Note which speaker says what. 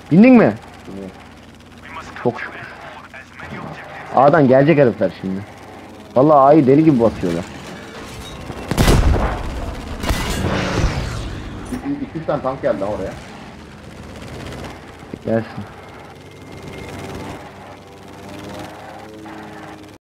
Speaker 1: Bindin mi? Çok şükür. A'dan gelecek herifler şimdi. Vallahi A'yı deli gibi basıyorlar. 200 tane tank geldi lan oraya. Gelsin.